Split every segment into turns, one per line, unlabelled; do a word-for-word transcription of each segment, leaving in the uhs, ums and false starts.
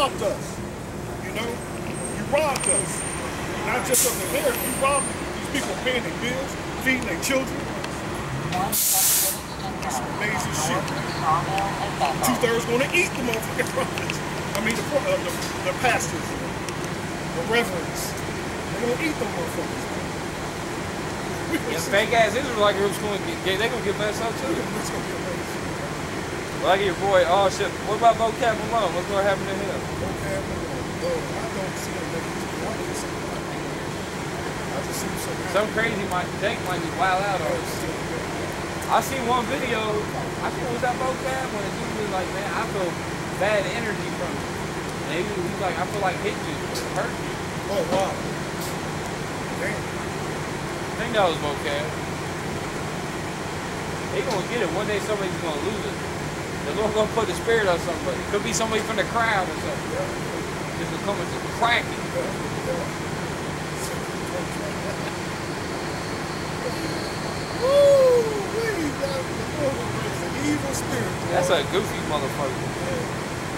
robbed us. You know, you robbed us. Not just of the hair, you robbed these people paying their bills, feeding their children. That's some amazing shit. Two-thirds gonna eat the motherfucking prophets. I mean, the, uh, the, the pastors, the reverends. They're gonna eat them motherfuckers.
Yeah, fake ass Israelites are going to get, they gonna get messed up too.
It's gonna be amazing.
Like your boy, oh shit, what about Vocab Malone? What's gonna happen to him?
Vocab Malone, oh, I don't see him making it. I don't see him. I just see him so
Some crazy might think might be wild out on us. I seen one video, I think it was that Vocab when the dude was like, man, I feel bad energy from it. And he was like, I feel like hitting you, hurt you.
Oh wow. Damn.
I think that was Vocab. They gonna get it. One day somebody's gonna lose it. The Lord gonna put the spirit on somebody. It could be somebody from the crowd or something. Yeah. Just gonna come and just crack it.
Yeah. Yeah. Woo! We got the Lord is an evil spirit. Boy.
That's a goofy motherfucker. Yeah.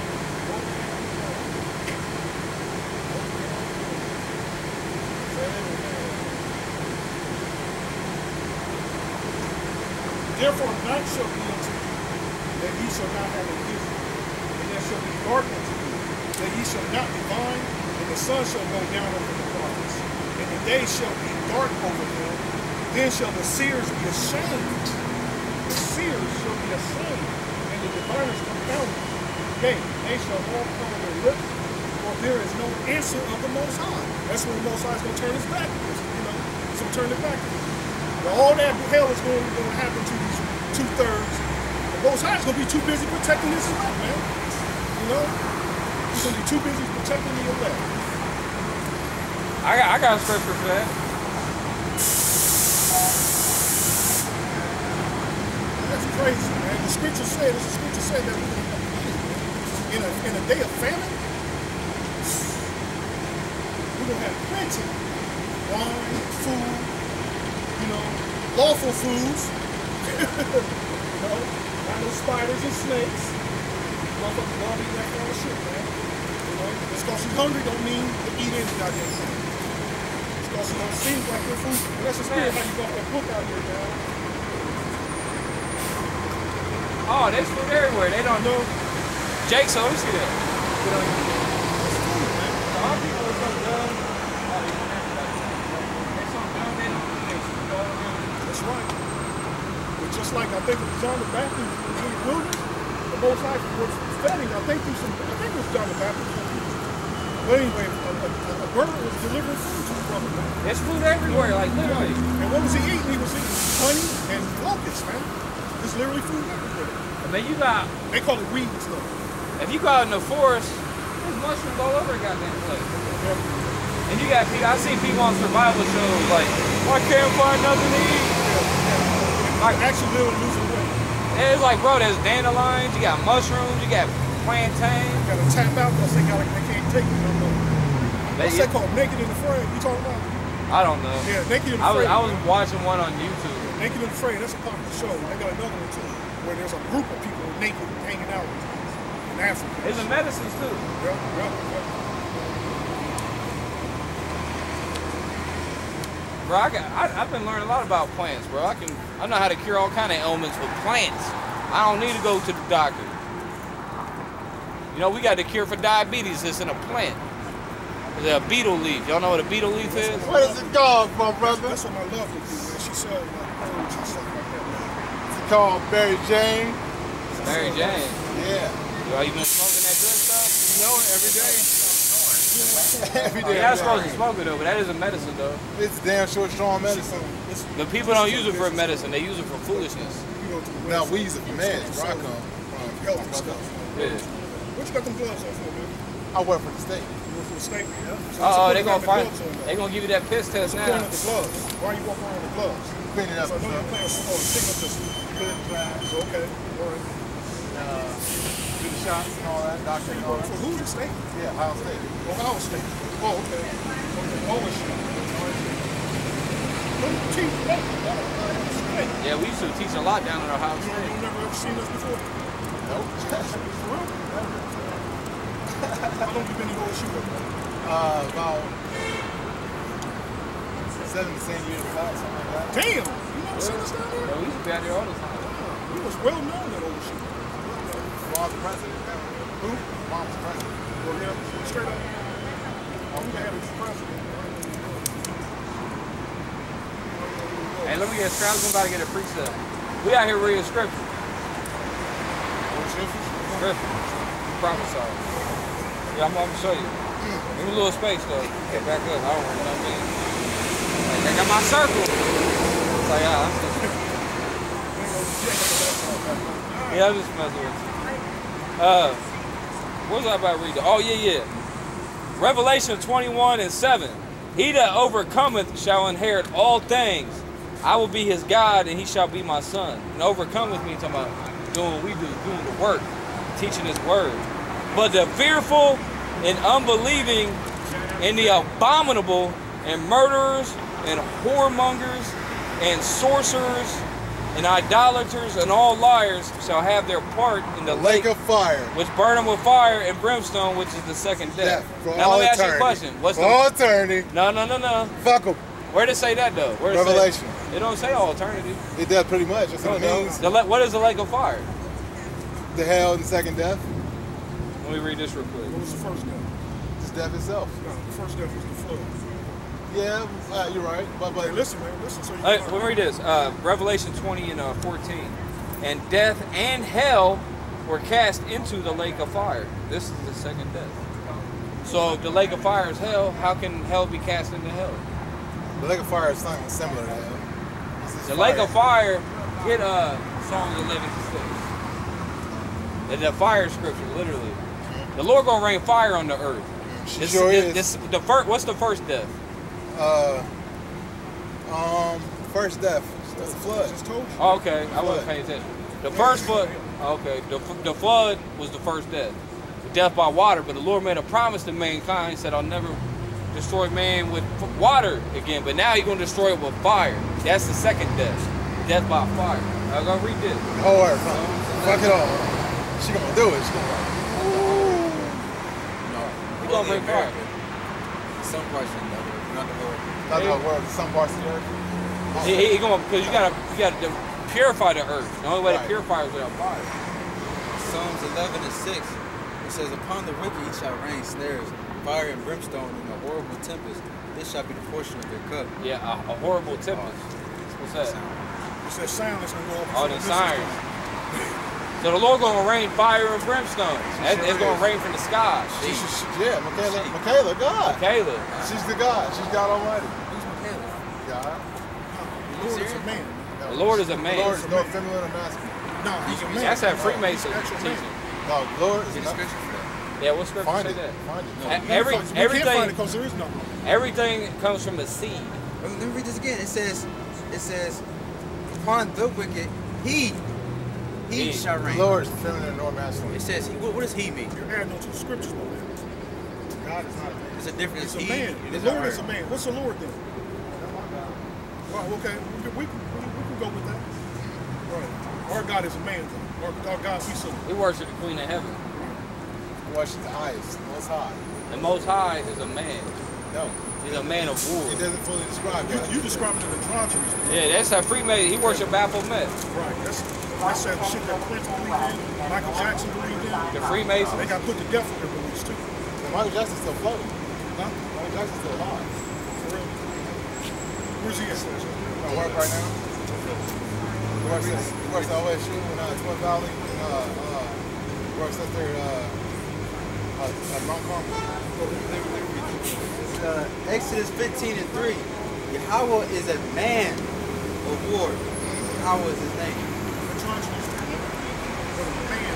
Therefore night shall be unto you, that ye shall not have a vision, and there shall be dark unto you, that ye shall not divine, and the sun shall go down over the prophets, and the day shall be dark over them. Then shall the seers be ashamed. The seers shall be ashamed, and the diviners confounded. Yea, they shall all cover their lips, for there is no answer of the Most High. That's when the Most High is going to turn his back to us, you know. So turn it back to us. All that hell is going, going to happen to these two-thirds. The Most High is going to be too busy protecting his elect, man. You know? He's going to be too busy protecting the elect.
I got, I got a scripture for that.
That's crazy, man. The scripture said, the scripture said that in a, in a day of famine, we're going to have plenty. Wine, food, you know, lawful foods, you know, not no spiders and snakes. Motherfuckers love eating that kind of shit, man. You know, just because you're hungry don't mean to eat any goddamn thing. Just because you don't seem like your food. But that's the spirit how you got that book out here, man.
Oh, there's food everywhere. They don't know. Jake, so let me see that. You know,
It's food, man.
a lot of people are so dumb.
That's right. But just like I think it was John the Baptist in the wilderness, the Most High was feeding, I think through some, I think it was John the Baptist. But anyway, a, a, a bird was delivering food to his brother, man.
There's food everywhere, like literally.
And what was he eating? He was eating honey and locusts, man. There's literally food everywhere.
And then you got,
They call it weeds, though.
if you go out in the forest, there's mushrooms all over the goddamn place.
Yeah.
And you got people, I see people on survival shows like, I can't find nothing to eat.
Like actually literally losing weight.
And it's like, bro, there's dandelions, you got mushrooms, you got plantain.
You gotta tap out because they, gotta, they can't take it no more. What's
They-
that called? Naked in the Frame. You talking about?
I don't know.
Yeah, Naked in the
I was,
Frame.
I was watching one on YouTube.
Naked in the Frame, that's a popular show. They got another one too, where there's a group of people naked hanging out in Africa.
There's the medicines too.
Yeah, yeah, yeah.
Bro, I got, I, I've been learning a lot about plants, bro. I can, I know how to cure all kind of ailments with plants. I don't need to go to the doctor. You know, we got the cure for diabetes. It's in a plant. It's a beetle leaf. Y'all know what a beetle leaf is?
Where does it go, my brother?
That's what my love would do, man. She sells like herbs and stuff like that, man.
It's called Mary Jane.
Mary Jane.
Yeah.
Yo, you been smoking that good stuff?
You know, every day. Every
Oh,
day.
you're not supposed to smoke it though, but that is a medicine though.
It's damn short strong medicine.
But people don't use it for medicine. They use it for foolishness.
Now we use it for meds, where I come from.
Healthy stuff.
Yeah.
What you got them gloves on for, man?
I work for the state.
You work for the state? Yeah. So
Uh oh, they
what's
gonna
the point
find.
of having the gloves on,
They gonna give you that piss test
What's the point
now.
of the gloves? Why you walk around with gloves?
Clean it up.
So I know you're playing oh, signal system.
Good class.
Okay, all right.
Uh, do the shots and all that, doctor and all that.
For who? The state?
Yeah, Ohio State.
Ohio State. Oh, okay. Okay. Oh, shit. Don't teach that.
Yeah, we used to teach a lot down at Ohio
You
State.
never ever seen us before?
Nope.
For real? How long you been in Oshua?
Uh, about seven to ten years ago, something like that.
Damn! You never seen us down there?
Yeah, we used to be out there all the time.
He was well known at Oshua.
Mom's president.
Who?
Mom's president.
Well, yeah, straight up. Oh, we had his president.
Hey, let me get a I'm about to get a precept. We out here reading scripture.
What scriptures?
Scripture. Prophesy. Yeah, I'm, I'm gonna show you. Give me a little space though. Get back up. I don't know what I mean. Like, I got my circle. It's like, ah, I'm just... Yeah, I'm just messing with you. Uh, what was I about to read? Oh, yeah, yeah. Revelation twenty-one and seven. He that overcometh shall inherit all things. I will be his God, and he shall be my son. And overcometh me, talking about doing what we do, doing the work, teaching his word. But the fearful and unbelieving and the abominable and murderers and whoremongers and sorcerers and idolaters and all liars shall have their part in the
Lake
lake
of fire.
which burn them with fire and brimstone, which is the second death.
Death for
Now
all
let me ask you a
eternity.
question. What's
For
the
all eternity.
no no no no?
Fuck them.
Where did it say that though? Where did it say-
Revelation.
It don't say all eternity.
It does pretty much. That's what it
No,
means.
the le- what is the lake of fire?
The hell and the second death.
Let me read this real quick.
What was the first death?
It's death itself.
No, the first death was the flood.
Yeah, uh, you're right. But, but
Hey, listen, man, listen. So you
Hey,
can
let me read this. Uh, Revelation twenty and uh, fourteen. And death and hell were cast into the lake of fire. This is the second death. So if the lake of fire is hell, how can hell be cast into hell?
the lake of fire is something similar to hell. This is
The
fire.
lake of fire, get uh, Psalms eleven to six. The, the fire scripture, literally. The Lord gonna rain fire on the earth.
She
This,
sure
this,
is.
this, the first, what's the first death?
Uh, um, first death. That's a flood.
I just told you.
Oh, okay, I wasn't
Flood.
paying attention. The first flood, okay, the, the flood was the first death. The death by water, but the Lord made a promise to mankind. He said, I'll never destroy man with f- water again, but now he's going to destroy it with fire. That's the second death, death by fire. I'm going to read this.
The whole earth. Huh? Fuck it all. She gonna do it. She gonna.
He's going to bring fire.
Some parts of the earth, not the whole.
Not the whole world. Some parts of the earth.
He, he, he going because you got to you got to purify the earth. The only way to
Right.
purify is without fire.
Psalms eleven and six. It says, "Upon the wicked he shall rain snares, fire and brimstone, and a horrible tempest. This shall be the portion of their cup."
Yeah, a, a horrible tempest. What's that?
It says sound that's gonna go up.
All the sirens. So the Lord going to rain fire and brimstone. That, it's going to rain from the sky.
She, she, she, yeah, Michaela, Michaela, God.
Caleb.
She's the God. She's God Almighty.
Who's Michaela?
God.
The Lord is a man.
The Lord is a man.
The Lord is no feminine or masculine.
No, he's a man.
That's that
No,
Freemason
he's actual man.
teaching.
No, the Lord is
Get a
not.
scripture for that.
Yeah, what scripture
Find
say
it.
that?
Find it.
E-
We can't
Every,
find- we can't find it
everything,
because there is no.
everything comes from the seed.
Let me read this again. It says, it says, "Upon the wicked he, he
He.
shall
The
rain."
Lord is feminine or masculine.
It says, he, what, what does he mean?
You're adding on to the scriptures, my man.
God is not a man.
There's a difference.
It's a
he,
man.
it
The
is
Lord
her.
is a man. What's the Lord then? Well, okay, we can, we, can, we can go with that. Right. Our God is a man, though. Our, our God, we so.
We worship the Queen of Heaven.
Worship the highest, most high.
The Most High is a man.
No,
He's a man of war.
it doesn't fully describe
You,
God.
you describe it as androgynous.
Yeah, that's that Freemason. He worship Baphomet.
Right. That's, that's that shit that Prince believed in, Michael Jackson believed in.
The Freemasons.
They got put to death for their beliefs, too.
Well, Michael Jackson's still floating.
Huh?
Michael Jackson's still alive.
For real. Where's he at?
I work right now. He works at, he works at O S U in uh, Twin Valley. Uh, uh, works at their uh, uh, at Mount Carmel.
Uh, Exodus fifteen and three. Yahweh is a man of war. Yahweh is his name.
Androgynous. But a man.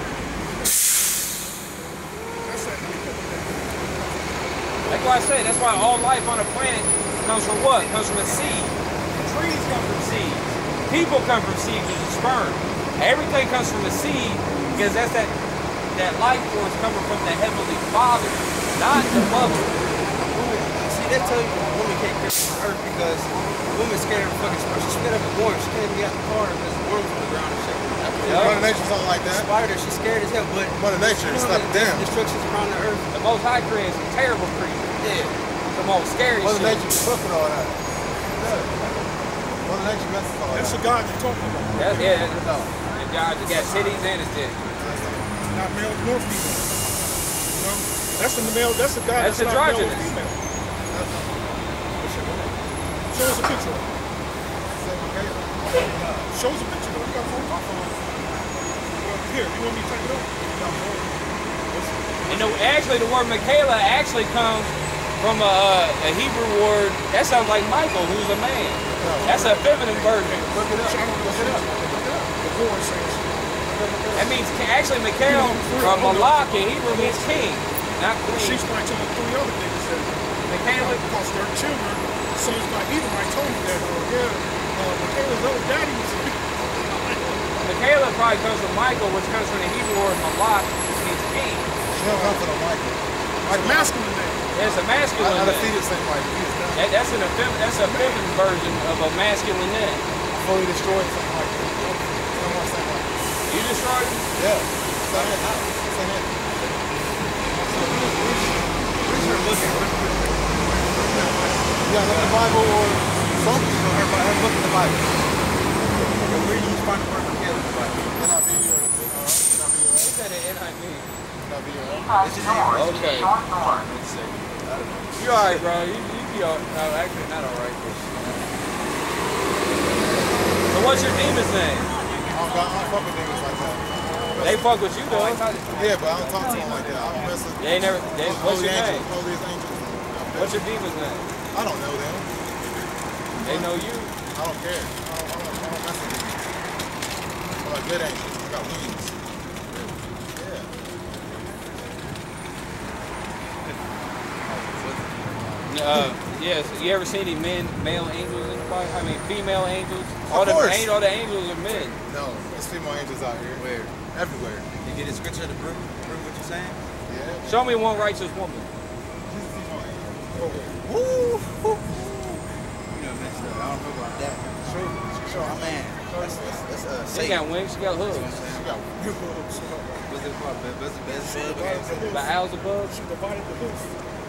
That's that.
That's why I say, that's why all life on the planet comes from what? Comes from a seed. Trees come from seeds. People come from seeds, which is sperm. Everything comes from a seed because that's that that life force coming from the Heavenly Father, not the mother.
See, they tell you women can't care for the earth because women scared of fucking spider. She's scared of the worms. She can't even get out the car because the worms on the ground and shit.
Mother Nature, something like that.
Spider, she's scared as hell, but
Mother Nature,
you know
stop
that
it down.
there's destructions around the earth.
The Most High created some terrible creatures.
Yeah.
The most scary
Mother
shit.
Nature fucking all that. Mother Nature messes all
That's
that.
the God you're talking about.
That's, yeah, that's all. And God just got titties and his dick.
Not male nor female. You know? That's the male, that's the God
That's
that's, not male or
androgynous.
female. Show us a picture. Show us a picture though. You got a phone, my phone. Here, you want me to take it up?
And the, actually, the word Michaela actually comes from a, a Hebrew word. That sounds like Michael, who's a man. That's a feminine version.
Look it up. Look it up.
The Lord says.
That means, actually, Michael, or Malak in Hebrew means king, not queen.
She's probably telling three other niggas that
Michaela,
because their children, sons by Edomite told me that, uh, yeah, uh, Michaela's old daddy was a
Michaela probably comes from Michael, which comes from the Hebrew word Malak, which means king.
She don't come from the Michael.
like masculine name.
It's a masculine
I, I
name.
defeated Saint Michael. He was done.
That, that's an effem- that's a feminine version of a masculine name.
Fully destroyed Saint Michael. No more Saint Michael.
You destroyed him?
Yeah. Saint Anthony. Saint Anthony.
Where's her looking?
You gotta look in the Bible or something.
Her, her look in the Bible. Where do you find the word Michaela in the Bible?
N I V or N I V or
He said it N I V.
N I V or
It's just Hebrew.
Okay.
Let's see. I don't know.
You alright, bro. You, you be all, no, actually not alright. So what's your demon's name?
I don't, got, I don't fuck with niggas like that.
They fuck with you though.
Yeah, but I don't talk to them like that. I don't mess with
They ain't never. They, what's
holy
your
angels.
name?
Holy angels.
What's your demon's name?
I don't know them.
They know you.
I don't care. I don't, I don't, I don't mess with them. I'm a good angel. I got wings. Yeah.
Uh, yes. You ever seen any men, male angels in the Bible? I mean, female angels. All
Of
the
course.
angel, all the angels are men.
No, there's female angels out here.
Where?
Everywhere.
You get a scripture to prove, prove what you're saying?
Yeah.
Show me one righteous woman.
She's a female angel.
Woo! You know, messed up. I don't know about that.
Show, show.
Oh, man. That's, that's, that's uh,
She
Satan.
got wings. She got hooves.
She got
What's it called? Be- What's it best?
The owls above.
She divided the hoof.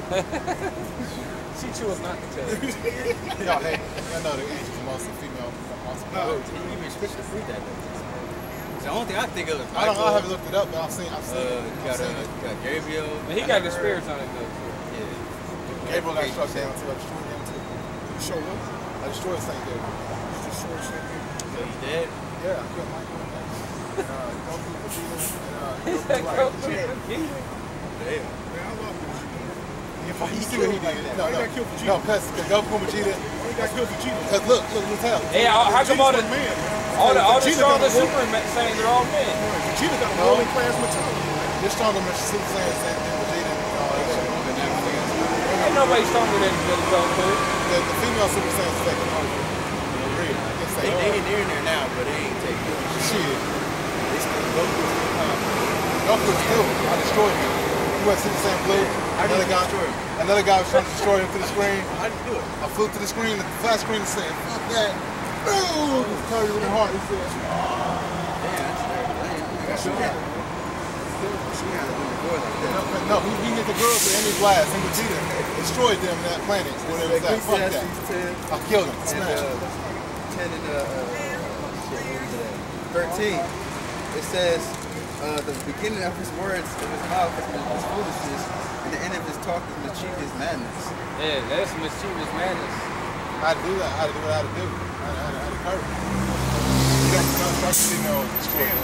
She chose not to tell.
Y'all hate. I know the angels are mostly female. Mostly
No.
Can you even switch to free that? The only thing I think of is
I don't. I
Michael.
haven't looked it up, but I've seen. I've
Uh,
seen it.
you
I've
got, uh,
seen it.
you got Gabriel.
But he got the spirits on him though. Too.
Yeah.
Gabriel got struck down too. I destroyed him too.
Show what?
I destroyed Saint Gabriel.
Just show us that.
So he dead?
Yeah, I killed Michael. Uh, Goku, Vegeta, and uh,
He
Goku,
said,
right.
"Go to the kingdom."
Damn.
Man, I love Vegeta.
You see what he did? No,
Why you
no,
gotta kill Vegeta?
no, because Goku and Vegeta.
Why you gotta kill Vegeta?
Because look, look, look, tell.
Hey, how how come all the
Vegeta's a man, man.
all the all the
Vegeta got
strongest
a
Super Saiyans are all men?
Vegeta got a
No.
rolling plasma tongue.
You're stronger than Super Saiyan than than Vegeta and all that shit.
Ain't nobody stronger than than Goku.
The, the female Super Saiyan is taking over. For real. It's
They,
like,
they, they're in there now, but they ain't taking it.
shit.
They still Goku.
Goku still, I destroyed him. He went Super Saiyan Blue.
How did
Another
you
guy,
destroy him?
another guy was trying to destroy him through the screen.
How did you do it?
I flew to the screen, the flat screen, and said, fuck that. Boom! It carried really hard. He said,
Damn, that's terrible. That's what happened. She had to do it before like that.
no, no, he, he hit the girls with any blast. And Vegeta destroyed them that planet. Whatever it was at. Fuck that. I killed him.
And,
Smashed him.
uh, ten and uh, uh, shit, what was it? Thirteen. It says, uh, the beginning of his words of his mouth is is foolishness, and the end of his talk is mischievous madness.
Yeah, that's mischievous madness.
How to do that? How to do what I had to do? How to, how to, how to curve. You got to start to female destroy them.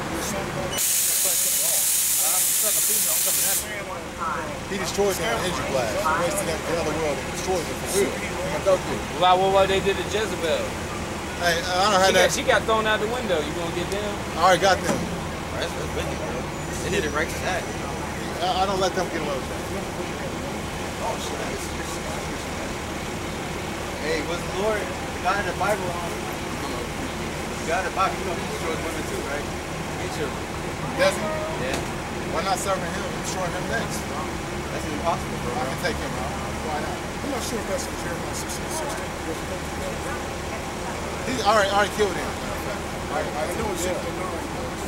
He destroyed them with energy blast. He raced to them to the other world and destroyed them for real. Like Goku.
Like what, what they did to Jezebel.
Hey, I don't
She
have
got,
that.
she got thrown out the window. You gonna get them?
I already got them.
Oh, that's that's wicked, bro. They did a righteous act.
I, I don't let them get away with that.
Oh shit. Hey, was the Lord the God of the Bible on? The God of the Bible, you know he destroys women too, right? He children.
Does he?
Yeah.
Why not serving him and destroying him next?
That's impossible, bro.
I can take him out. Why not?
I'm not sure if that's in Jeremiah sixteen sixteen.
He already, already killed him.
I, I know it's something nine.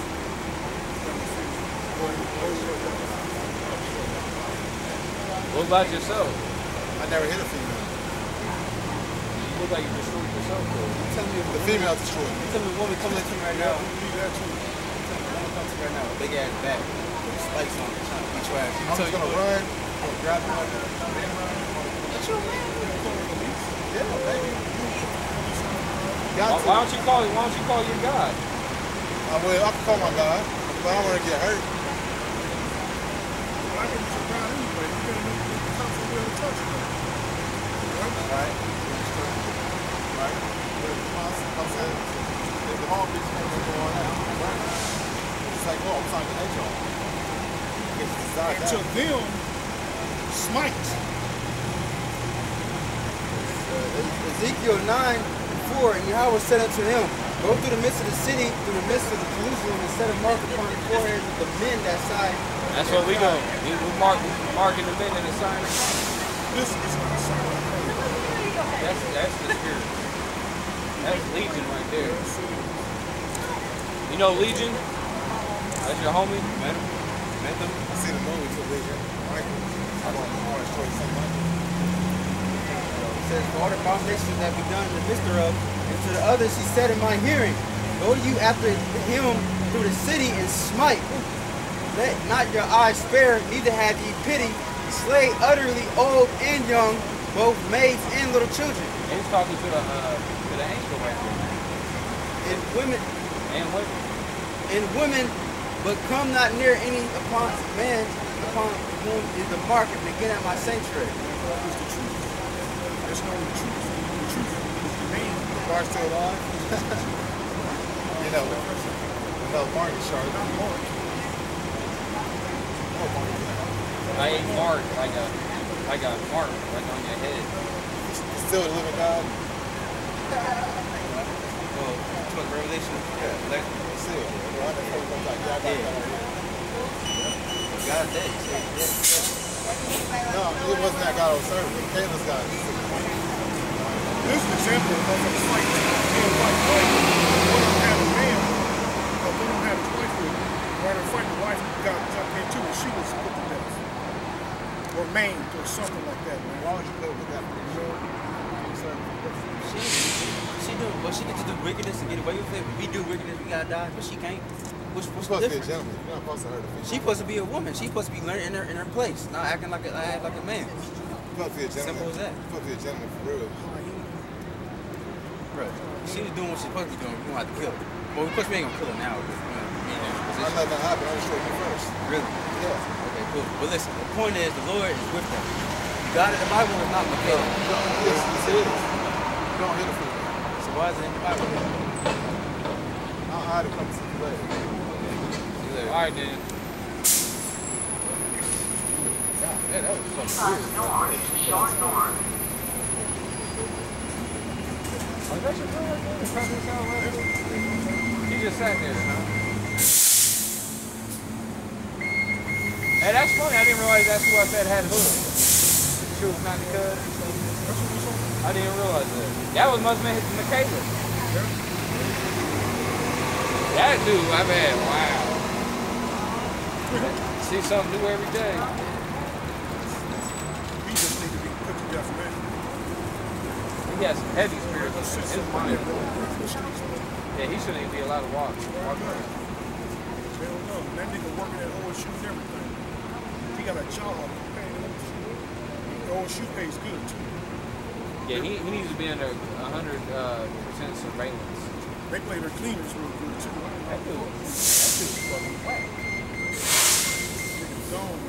What about yourself?
I never hit a female.
You look like you destroyed yourself, though.
Tell me if
The female destroyed me.
Tell me when we come to you right now.
Leave that too.
When we come to you right now, big ass back with spikes on it, trying to beat your ass. You
I'm
tell
just
you
gonna
what.
run, or grab him like that. Then run.
What's your man?
Yeah, baby.
Why,
Got to.
why don't you call? Why don't you call your God?
I will. I can call my God, but I don't want to get hurt.
Well, I can use your God anyway. You gotta know the cops will be able to touch you. Right?
Right? Right? But I'm saying, if the whole bitch ain't going out, right? It's like, oh, I'm talking to H R. It's decide
And to
that.
them, smite.
Ezekiel nine four, and Yahweh said unto him, go through the midst of the city, through the midst of the Jerusalem, and set a mark upon the foreheads of the men that side.
That's what we do. We, we mark, we marking the men in the sign.
This is not a sign of prayer.
That's that's the spirit. That's Legion right there. You know Legion? That's your homie. Met him. Met them.
I see the movie too, Legion. Michael. I want to destroy Saint Michael.
It says, for all the abominations that be done in the midst thereof, and to the others he said in my hearing, go you after him through the city and smite. Let not your eyes spare, neither have ye pity. Slay utterly old and young, both maids and little children.
And he's talking to the uh, to the angel right there.
And women,
And women.
and women, but come not near any upon man upon whom is the mark and begin at my sanctuary.
That is the truth. There's no truth. The truth is the name.
The bar's still alive. You know, no Mark is Charlotte.
Not Mark.
Oh, Mark.
I ate mark like a like a mark like on your head.
Still the living God.
Well, what Revelation? Yeah, like
Still. I know folks gonna be like, yeah, I got
Yeah.
that over here.
God dead. He said, yeah,
No, it wasn't that God I was serving. Caleb's God. He's a
This is an example of a fight. Being like, one of them had a man, but one of them had his wife with him. While they're fighting, the wife got jumped into and she was put to death. Or maimed or something like that, man.
Why would you play with that?
She, she do, but she gets to do wickedness to get away with it. We do wickedness, we gotta die, but she can't. What's,
You're
what's
supposed
the
to be a
difference?
gentleman. You're not supposed to hurt a female.
She's supposed to be a woman. She's supposed to be learning in her in her place, not acting like a act like a man.
You're supposed to be a gentleman.
Simple as that.
You're supposed to be a gentleman for real.
Right. She was doing what she's supposed to be doing. We gonna have to kill her. Well, of course we ain't gonna kill her now. But, you know, we in a
I'm
position.
not gonna happen. I'm gonna show you first.
Really?
Yeah.
Okay, cool. But listen, the point is the Lord is with them. God in the Bible is not Michaela.
Yes, yes, it is. You don't hit a female.
So why is it in the Bible?
I'll hide it come to you later.
See you later.
All right then. God, man, that was something weird. Oh, is that your girl right there? Is that what sound like? He just sat there, huh? Hey, that's funny. I didn't realize that's who I said had hood. She was not the cuz. I didn't realize that. That was must have been Michaela. That dude, I mean, wow. See something new every day.
We just need to be put to death, man.
He has some heavy spirits in
Since
his
the
mind.
Bible,
Yeah, he shouldn't even be allowed to walk. walk around.
they don't know. That nigga working at O S U and everything. He got a job. The O S U pays good too.
Yeah, he, he needs to be under one hundred percent surveillance.
They play their cleaners real good too.
That dude, that dude's fucking whack.
Niggas gone.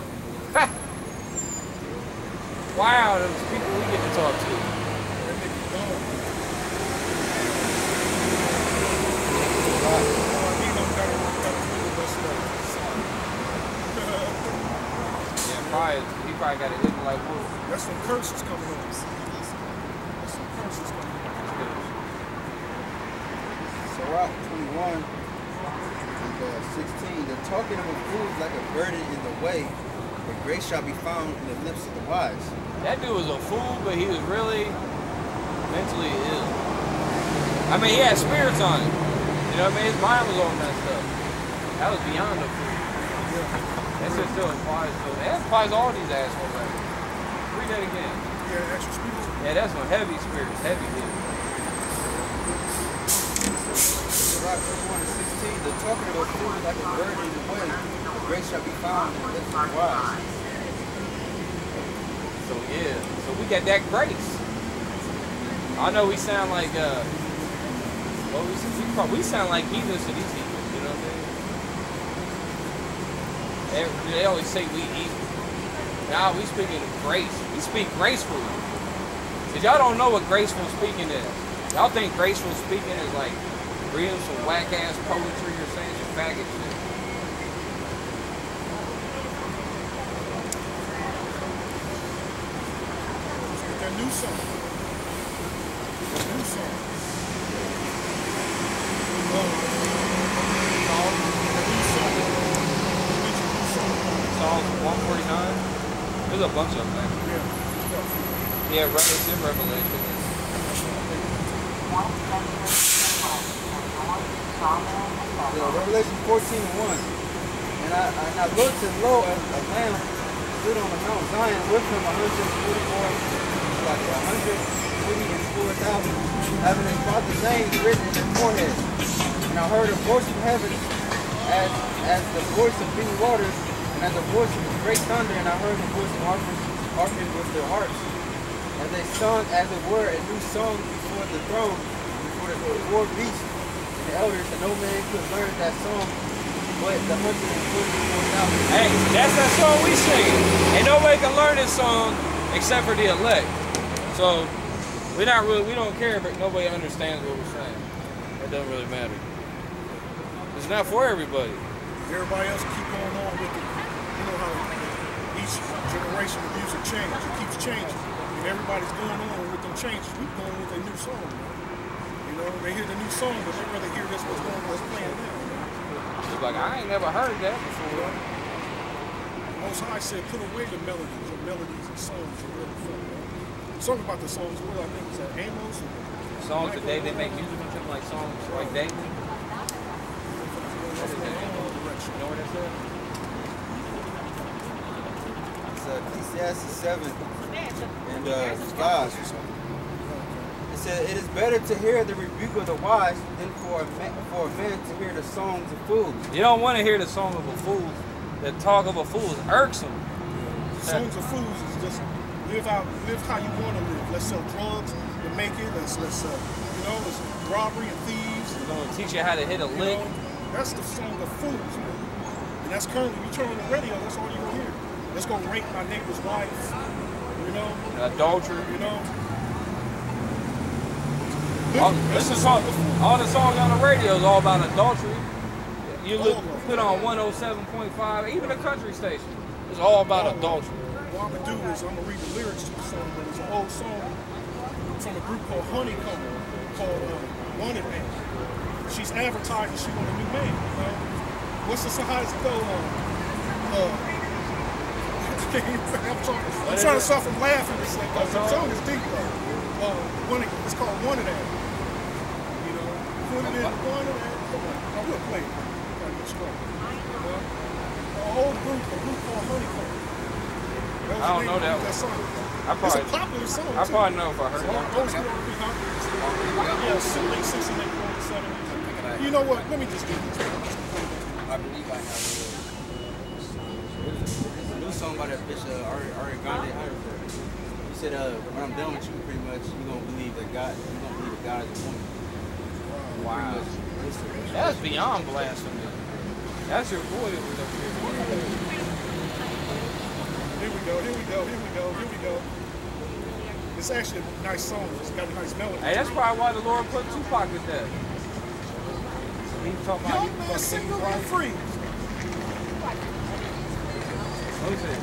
Wow, those people we get to talk to.
That nigga gone.
Yeah, probably, he probably got it looking like wood.
That's some curses coming on. That's some curses coming on.
So Rock twenty-one and uh, sixteen, they're talking of fools like a burden in the way, but grace shall be found in the lips of the wise.
That dude was a fool, but he was really mentally ill. I mean, he had spirits on him. You know what I mean? His mind was on that stuff. That was beyond a fool. That shit still applies to it. That applies to all these assholes. Like, read that again.
Yeah, extra spirits.
Yeah, that's one heavy spirits, heavy hit.
Rock twenty-one and sixteen, the talking of a fool is like a bird in the way, but grace shall be found in the lips of the wise.
So yeah, so we got that grace. I know we sound like uh, well, we, we, probably, we sound like heathens to these people. You know what I mean? They, they always say we evil. Now we speaking of grace. We speak gracefully. Cause y'all don't know what graceful speaking is. Y'all think graceful speaking is like reading some whack ass poetry or saying some faggot shit.
That new song. That new song. Oh. That new song. New song.
Psalms one forty-nine. There's a bunch of them. Man.
Yeah.
Yeah, right. It's in Revelation.
So Revelation fourteen and one. And I, and I looked and lo, a, a lamb stood on the Mount Zion with him one hundred forty-four, like one hundred forty-four thousand, having his father's name written in his forehead. And I heard a voice from heaven as, as the voice of many waters, and as the voice of great thunder, and I heard the voice of harpers harping with their harps. As they sung, as it were, a new song before the throne, before the four beasts and the elders, and no man could learn that song but the one hundred forty-four thousand.
Hey, that's that song we sing. Ain't nobody can learn this song except for the elect. So we're not really, we don't care if nobody understands what we're saying. It doesn't really matter. It's not for everybody.
Everybody else keep going on with it. You know how each generation of music changes. It keeps changing. And everybody's going on with them changes. We're going with a new song. You know, they hear the new song, but they rather hear this what's going what's playing now.
It's like, I ain't never heard that before.
Most High said, put away the melodies, the melodies and songs are really fun. Man. Talk about the songs, what I think is that Amos?
Songs today they make music with them like songs like David. You know what that said?
It's uh, Ecclesiastes seven and uh, God. It said, it is better to hear the rebuke of the wise than for a, man, for a man to hear the songs of fools.
You don't want to hear the song of a fool. The talk of a fool is irksome.
The songs of fools is just live out, live how you want to live. Let's sell drugs and make it. Let's, let's uh, you know, it's robbery and thieves.
It's going to teach you how to hit a
You
lick.
know, that's the song of fools, man. And that's currently, you turn on the radio, that's all you're going to hear. Let's go rape my neighbor's wife, you know.
Adultery.
You know.
All,
That's
this is
the
all,
song of fools.
all the songs on the radio is all about adultery. You look,
All of them.
put on one oh seven point five, even a country station. It's all about
All of them.
adultery.
What I'm going to do is I'm going to read the lyrics to the song, but it's an old song from a group called Honeycomb, called uh, Wanted Man. She's advertising she want a new man, you know. What's the song? How does it go on? Uh, I'm trying, I'm trying to stop from laughing. It's like, uh, the song is deep though. Uh, one, it's called Wanted Man. You know, put it in Wanted Man. Come on, I will play it. Gotta get strong. You know? An old group, a group called Honeycomb. That was
I don't
the name
know
of
that
that
one.
song.
I
It's
probably,
a popular song.
I
too.
probably know if I heard
Old
it.
old school R and B, huh? Yeah, si- late sixties, late seventies. You know what? Let me just do this.
I believe I have a, a new song by that bitch, uh, Ari- Ariana Grande. He said, uh, when I'm done with you, pretty much, you're going to believe that God, you're going to believe that God is a woman.
Wow. That's beyond blasphemy. That's your boy that was up here.
Here we go, here we go, here we go, here we go. It's actually a nice song. It's got a nice melody.
Hey, that's probably why the Lord put Tupac to death. He was talking about
Young
he was
man,
fucking
single and
right.
free.
Let me see.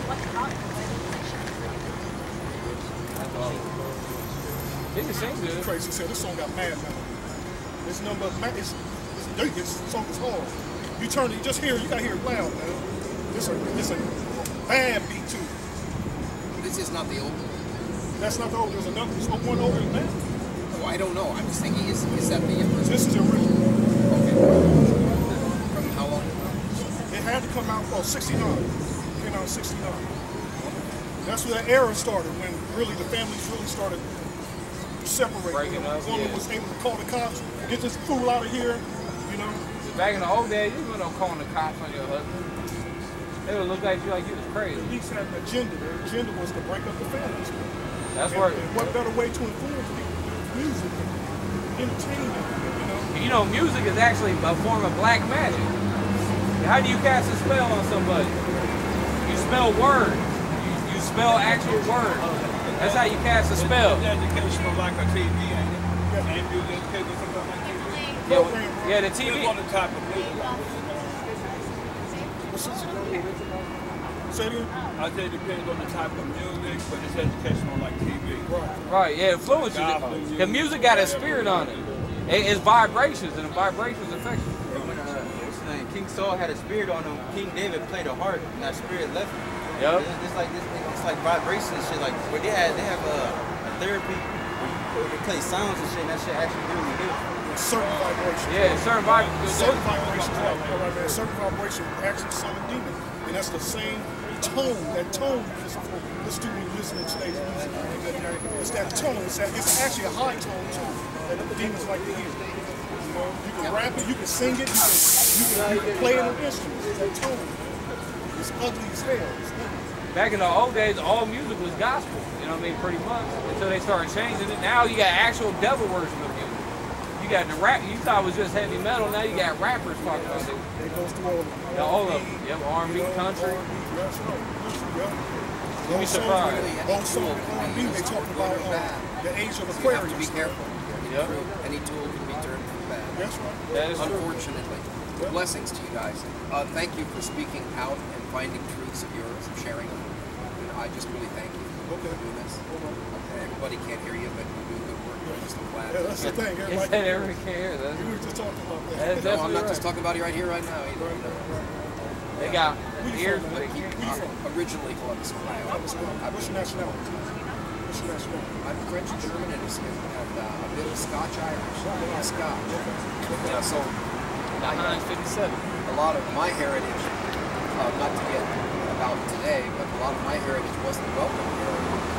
That's all. He can sing good.
Crazy said this song got mad melody. It's number, it's, it's deep. This song is hard. You turn it, you just hear it, you gotta hear it loud, man. It's a, it's a bad beat too.
This is not the old one.
That's not the old. There's another. There's one older than that.
Oh, I don't know. I'm just thinking, is, is that the first?
This is the original.
Okay. From how long?
It had to come out. Oh, sixty-nine. Came out in sixty-nine. That's where that era started. When really the families really started separating.
Breaking up,
The woman
yeah.
was able to call the cops. Get this fool out of here. You know.
Back in the old days, you wouldn't know calling the cops on your husband. They would look at you like you was crazy.
At least had an agenda. Their agenda was to break up the families.
That's
and,
where,
and what better way to influence people than music, entertainment, you know?
you know, music is actually a form of black magic. How do you cast a spell on somebody? You spell word. You, you spell actual word. That's how you cast a spell.
It's educational like a T V, ain't it? Ain't music educational something like T V?
Yeah, well, yeah, the T V.
It's on the type of music.
Say it again?
I say it depends on the type of music, but it's educational like T V.
Right.
Right, yeah, influence you. The music got a spirit on it. it it's vibrations, and the vibrations affect you.
When uh, what's his name? King Saul had a spirit on him. King David played a harp, and that spirit left him.
Yep.
It's, it's like it's, it's like vibrations and shit. Like where they had they have a, a therapy where they play sounds and shit, and that shit actually really heals.
Certain vibrations.
Yeah, certain vibrations.
Certain vibrations, like, you know, right there, certain vibration actually summon demons. And that's the same tone, that tone is for the student listening to today's music. It's that tone, it's, that, it's actually a high tone too, that the demons like to hear. You know, you can rap it, you can sing it, you can, you can, you can play it on instruments. It's that tone. It's ugly as hell. It's ugly.
Back in the old days, all music was gospel. You know what I mean? Pretty much. Until they started changing it. Now you got actual devil version of music. You got the rap. You thought it was just heavy metal. Now you got rappers talking about it.
It goes through all of them.
Yeah, all of them. Yep, R and B, country.
That's right. Yep.
You'd be surprised.
Both songs with R and B, they talk about uh, the age of
You have
Aquarius.
to be careful.
Yep.
Any tool can be turned for bad.
That's right.
That is true.
Unfortunately. Blessings to you guys. Uh, thank you for speaking out and finding truths of yours and sharing them. And I just really thank you for
Okay.
doing this. Okay, everybody can't hear you, but you do good work. I'm just so glad.
Yeah, that's the thing.
It's
Everybody,
that every care. That's,
we were just talking about that.
that's
No, I'm
definitely
not
right.
just talking about it right here, right now. Either. You know.
They got
Where you
ears,
from,
but they
man?
can't.
Where you from?
Originally Columbus, Ohio.
What's your nationality? What's your nationality?
I'm French, German, and, and uh, a bit of Scotch Irish. I'm Scotch. Yeah, so
nine fifty-seven.
a lot of my heritage, uh, not to get about today, but a lot of my heritage wasn't welcome here.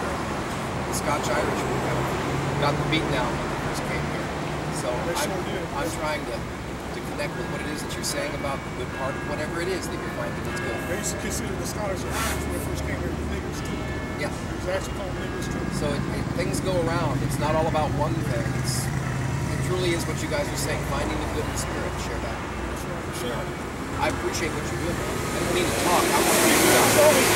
The Scotch Irish were kind of got the beat down when they first came here. So
They
I'm,
sure did.
I'm trying to, to connect with what it is that you're saying about the good part of whatever it is that you're finding that's good.
They used to consider the Scottish Irish when they first came here niggers too.
Yeah.
It was actually called niggers too.
So it, it, things go around. It's not all about one thing. It's it truly is what you guys are saying, finding the good in the spirit. Share that.
That's right. For sure.
I appreciate what you're doing. I don't mean to talk. I want to hear you out.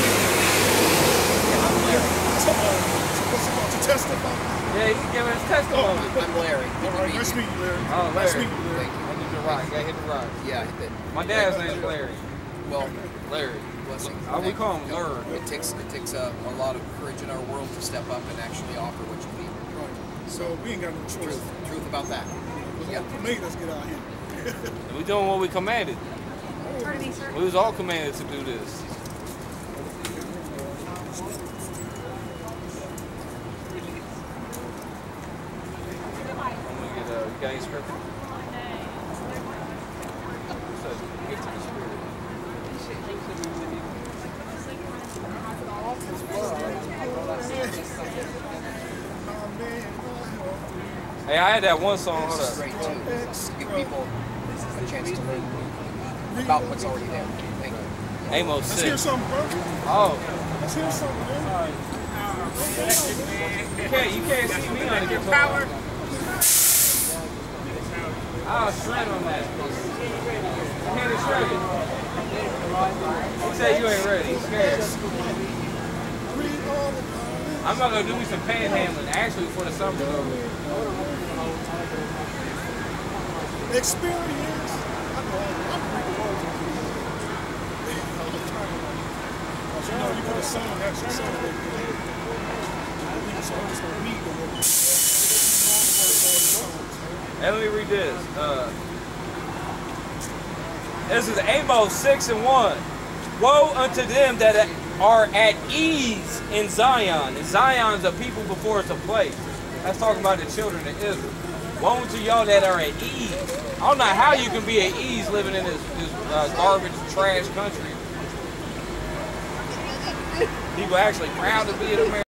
Yeah, I'm Larry.
So, uh, so what's it called? To testify?
Yeah, he can give us testimony.
I'm Larry. Good
All
to
right,
meet
nice
you.
meet you, Larry.
Oh,
Nice
Larry.
meet you, Larry.
Thank you.
I hit the rock. I hit the rock.
Yeah, hit that.
My dad's name is Larry.
Well,
Larry.
blessing.
Uh, we call him Larry.
It takes it takes a, a lot of courage in our world to step up and actually offer what you need.
Right. So we ain't got no choice.
Truth, truth about that.
Yeah. Made us get out here.
We doing what we commanded.
Pardon me, sir.
We was all commanded to do this. I'm gonna get uh, you got any scripture? Says, gift of the Spirit. Hey, I had that one song. Hold
This is
up.
great too. To give people a chance to learn about what's already there. Thank you.
Amos
Let's hear
six.
something, bro.
Oh,
Let's hear something, man.
you can't, you can't see me on the guitar. I'll shred on that. I hit it shredded. He said you ain't ready. He's scared. I'm not gonna do me some panhandling actually for the summer though.
Experience. I know, I'm reading the words. You know, you put a song that's your song. So I'm just gonna read the words.
Hey, let me read this. Uh, this is Amos six and one. Woe unto them that are at ease in Zion. And Zion's a people before it's a place. That's talking about the children of Israel. Woe to y'all that are at ease. I don't know how you can be at ease living in this, this uh, garbage, trash country. People actually proud to be in America.